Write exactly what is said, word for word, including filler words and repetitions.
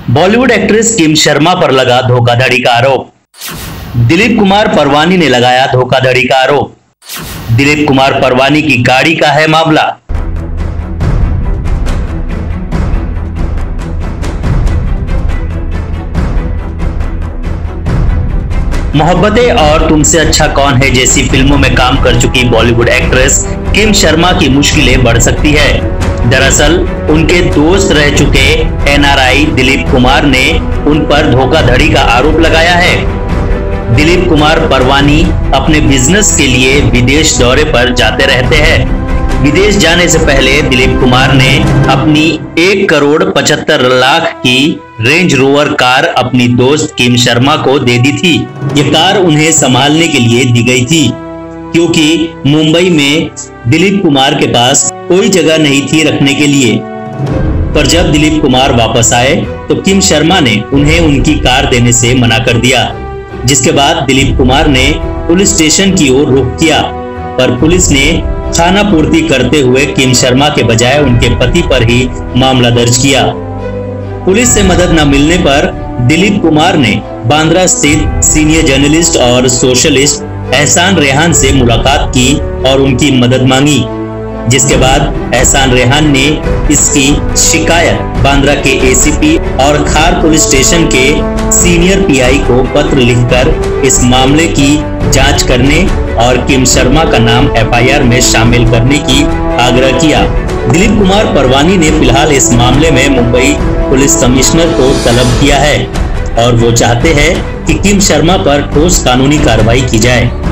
Bollywood actress किम शर्मा पर लगा धोखाधड़ी का आरोप। दिलीप कुमार परवानी ने लगाया धोखाधड़ी का आरोप। दिलीप कुमार परवानी की गाड़ी का है मामला। मोहब्बतें और तुमसे अच्छा कौन है जैसी फिल्मों में काम कर चुकी बॉलीवुड एक्ट्रेस किम शर्मा की मुश्किलें बढ़ सकती है। दरअसल उनके दोस्त रह चुके N R I Dilip Kumar ने उन पर धोखाधड़ी का आरोप लगाया है। दिलीप कुमार परवानी अपने बिजनेस के लिए विदेश दौरे पर जाते रहते हैं। विदेश जाने से पहले दिलीप कुमार ने अपनी एक करोड़ पचहत्तर लाख की रेंज रोवर कार अपनी दोस्त किम शर्मा को दे दी थी। ये कार उन्हें संभालने के लिए दी गई थी क्योंकि मुंबई में दिलीप कुमार के पास कोई जगह नहीं थी रखने के लिए। पर जब दिलीप कुमार वापस आए तो किम शर्मा ने उन्हें उनकी कार देने से मना कर दिया, जिसके बाद दिलीप कुमार ने पुलिस स्टेशन की ओर रुख किया। पर पुलिस ने खाना पूर्ति करते हुए किम शर्मा के बजाय उनके पति पर ही मामला दर्ज किया। पुलिस से मदद न मिलने पर दिलीप कुमार ने बांद्रा स्थित सीनियर जर्नलिस्ट और सोशलिस्ट एहसान रेहान से मुलाकात की और उनकी मदद मांगी, जिसके बाद एहसान रेहान ने इसकी शिकायत बांद्रा के ए सी पी और खार पुलिस स्टेशन के सीनियर पी आई को पत्र लिखकर इस मामले की जांच करने और किम शर्मा का नाम एफ आई आर में शामिल करने की आग्रह किया। दिलीप कुमार परवानी ने फिलहाल इस मामले में मुंबई पुलिस कमिश्नर को तलब किया है और वो चाहते हैं कि किम शर्मा पर ठोस कानूनी कार्रवाई की जाए।